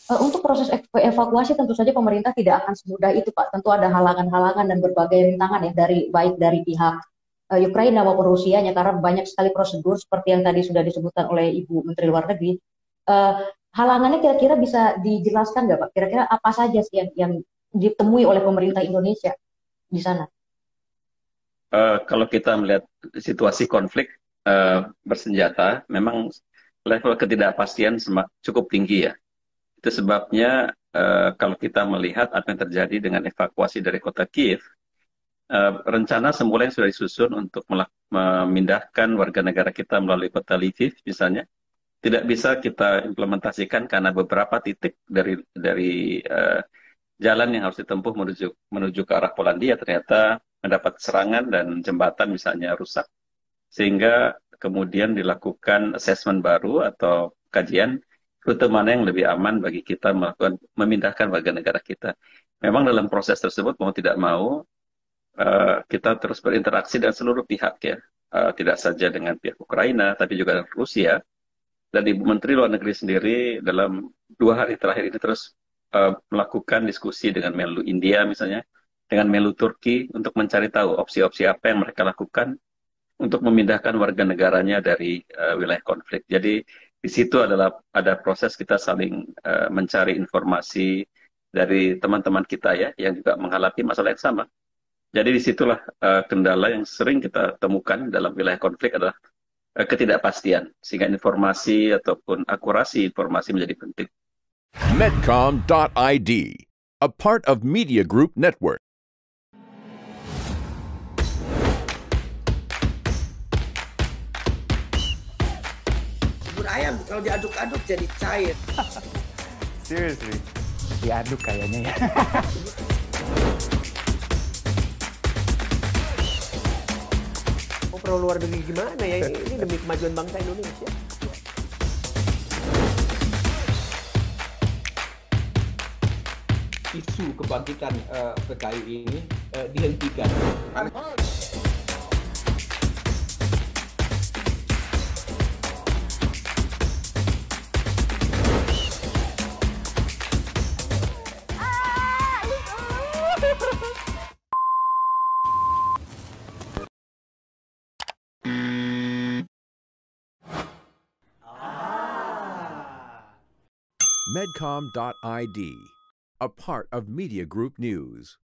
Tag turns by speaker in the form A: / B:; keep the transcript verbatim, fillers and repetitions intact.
A: Eh, untuk proses ev- evakuasi tentu saja pemerintah tidak akan semudah itu, Pak. Tentu ada halangan-halangan dan berbagai rintangan ya dari baik dari pihak eh, Ukraina maupun Rusianya karena banyak sekali prosedur seperti yang tadi sudah disebutkan oleh Ibu Menteri Luar Negeri. Eh, Halangannya kira-kira bisa dijelaskan nggak, Pak? Kira-kira apa saja sih yang, yang ditemui oleh pemerintah Indonesia di sana?
B: Eh, kalau kita melihat situasi konflik eh, bersenjata, memang level ketidakpastian semak- cukup tinggi ya. Itu sebabnya eh, kalau kita melihat apa yang terjadi dengan evakuasi dari kota Kiev, eh, rencana semula yang sudah disusun untuk melak- memindahkan warga negara kita melalui kota Lviv misalnya, tidak bisa kita implementasikan karena beberapa titik dari dari eh, jalan yang harus ditempuh menuju menuju ke arah Polandia ternyata mendapat serangan dan jembatan misalnya rusak, sehingga kemudian dilakukan assessment baru atau kajian rute mana yang lebih aman bagi kita melakukan memindahkan warga negara kita. Memang dalam proses tersebut mau tidak mau eh, kita terus berinteraksi dengan seluruh pihak ya. Eh, tidak saja dengan pihak Ukraina tapi juga dengan Rusia, dan Ibu Menteri Luar Negeri sendiri dalam dua hari terakhir ini terus eh, melakukan diskusi dengan Menlu India misalnya, dengan Menlu Turki untuk mencari tahu opsi-opsi apa yang mereka lakukan untuk memindahkan warga negaranya dari eh, wilayah konflik. Jadi di situ adalah ada proses kita saling eh, mencari informasi dari teman-teman kita ya yang juga menghadapi masalah yang sama. Jadi disitulah eh, kendala yang sering kita temukan dalam wilayah konflik adalah eh, ketidakpastian, sehingga informasi ataupun akurasi informasi menjadi penting.
C: Medcom dot I D, a part of Media Group Network.
D: Bubur ayam kalau diaduk-aduk jadi cair.
E: Seriously, diaduk kayaknya ya.
D: Mau perlu luar negeri gimana ya? Ini demi kemajuan bangsa Indonesia.
F: Isu kebangkitan uh, P K I ini uh, dihentikan.
C: Medcom dot I D, a part of Media Group News.